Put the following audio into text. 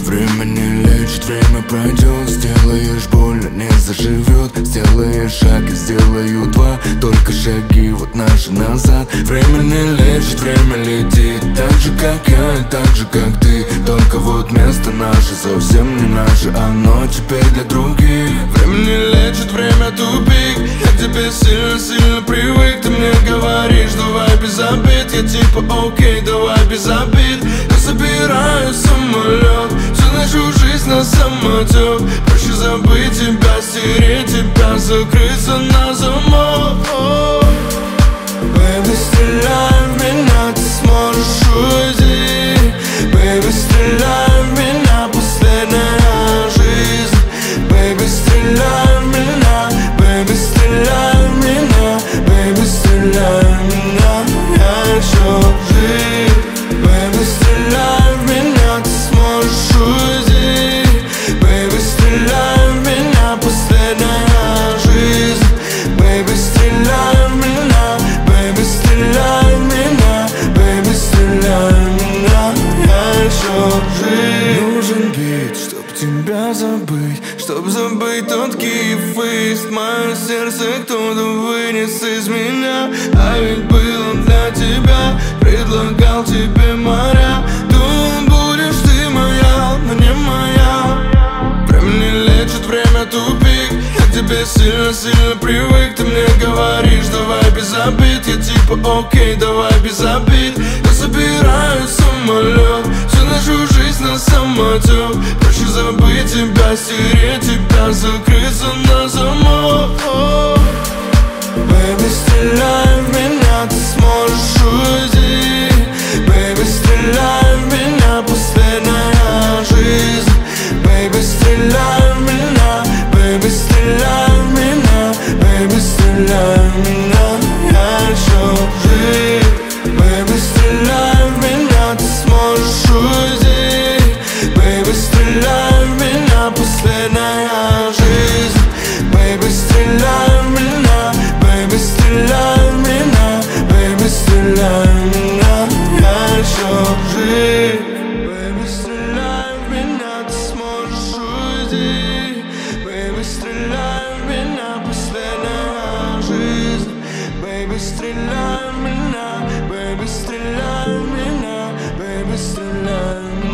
Время не лечит, время пройдет. Сделаешь больно, не заживет. Сделаешь шаг и сделаю два. Только шаги вот наши назад. Время не лечит, время летит. Так же как я и так же как ты. Только вот место наше совсем не наше. Оно теперь для других. Время не лечит, время тупик. Я к тебе сильно привык. Ты мне говоришь, давай без обид. Я типа окей, давай без обид. Я собираю самолет. Всю нашу жизнь на самотек. Проще забыть тебя, стереть тебя, закрыться на замок. Baby, стреляй в меня, ты сможешь уйти. Baby, стреляй в меня, последняя жизнь. Baby, стреляй в меня, baby, стреляй в меня, baby, стреляй в меня, я еще жив. Baby, стреляй в меня, ты сможешь уйти. Baby, стреляй в меня, последняя жизнь. Baby, стреляй в меня, baby, стреляй в меня, baby, стреляй в меня, я еще жив. Нужен бит, чтоб тебя забыть, чтоб забыть тот киефейст. Мое сердце кто-то вынес из меня. А ведь было для тебя, предлагал тебе моря. Думал, будешь ты моя, но не моя. Время не лечит, время тупик. Я к тебе сильно привык. Ты мне говоришь, давай без обид. Я типа окей, давай без обид. Я собираю самолет. Всю нашу жизнь на самотек. Проще забыть тебя, стереть тебя, закрыться на замок. Baby, стреляй в меня, ты сможешь уйти. Baby, стреляй в меня, последняя жизнь. Baby, стреляй в меня, baby, стреляй в меня, baby, стреляй в меня, я еще жив. Baby, стреляй в меня, ты сможешь уйти. Baby, стреляй в меня, последняя жизнь. Baby, стреляй в меня, baby, стреляй в меня, baby, стреляй в меня, я еще жив. Baby, стреляй в меня, ты сможешь уйти. Baby, стреляй в меня, последняя жизнь. Baby, стреляй в меня, baby, стреляй в меня, baby, стреляй в меня.